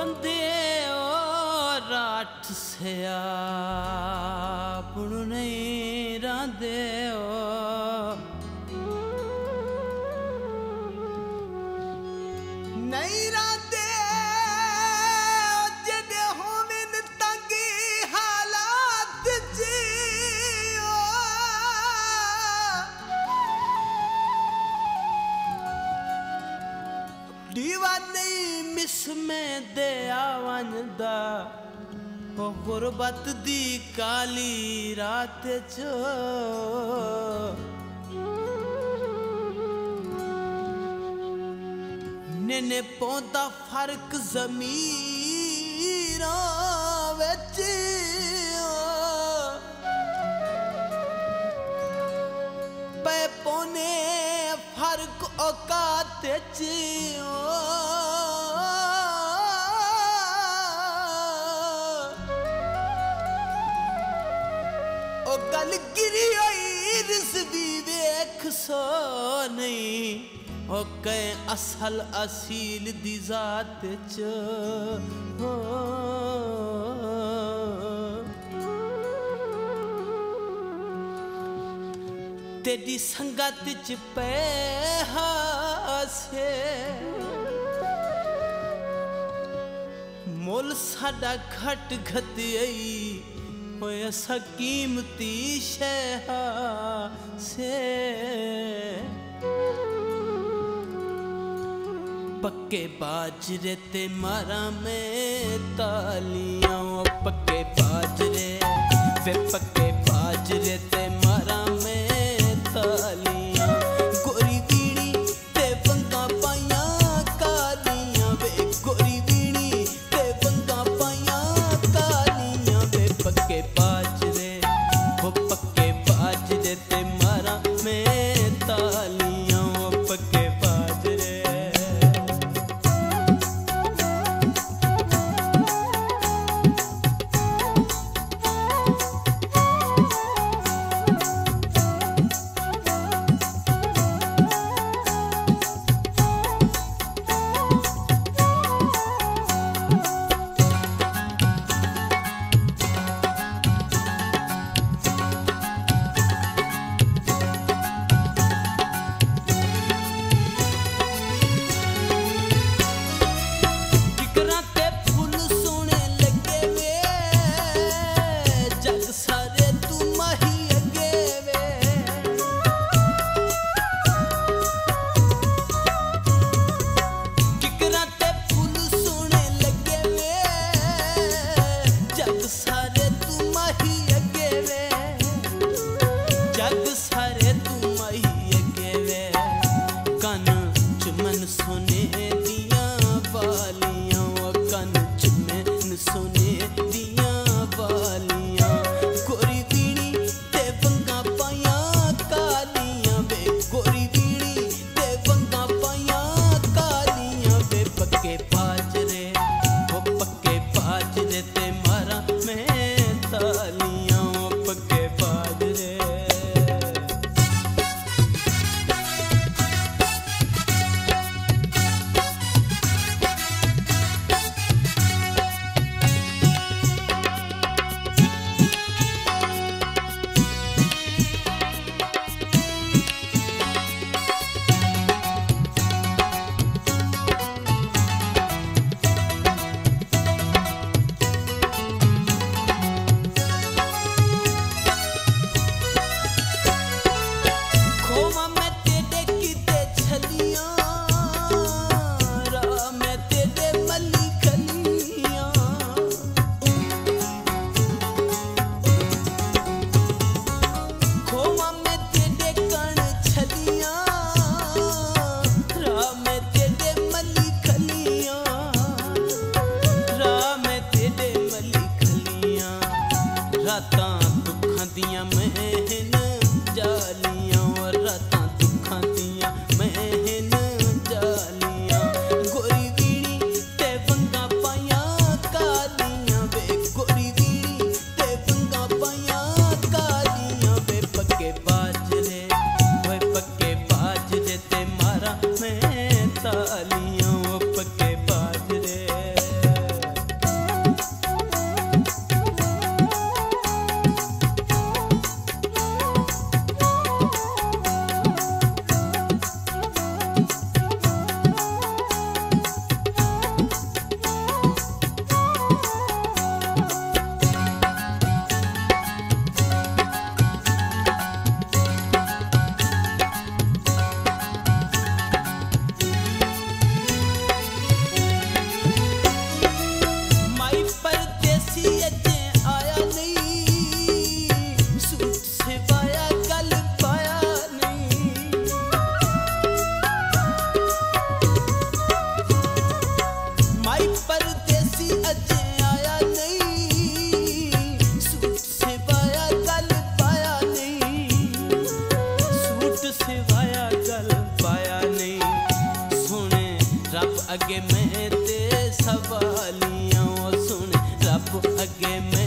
बंदे राठ से आपनु नहीं रांदे नहीं रांदे जदे होवन तंगी हालात जियो दीवानी मिस में दे आवंदा ओ गुरबत दी काली रात चो ने पौंदा फर्क ज़मीरां विच पे पौने फर्क औकात च ओ गल गिरी होई रिज़वी वेख सो नहीं ओ कहे असल असील दी जात च तेरी संगत च पे हासे मोल साडा घट घतई होए असा कीमती शह से पक्के बाजरे ते मारा में तालियां पक्के बाजरे वे पक्के बाजरे ते मारा में तालियां गोरी बीड़ी ते बंगा पाइया कालियां वे गोरी बीड़ी ते बंगा पाइया कालियां वे पक्के बाजरे वो पक्के बाजरे ते मारा में तालियां पक्के बाजरे तालियां पक्के बाजरे परदेसी अजे आया नहीं, सूट सिवाया गल पाया नहीं। माई परदेसी अजे आया नहीं, सूट सिवाया गल पाया नहीं, सूट सिवाया गल पाया नहीं। सोने रब अगे मैं ते सवालियां, सुन रब अगे मैं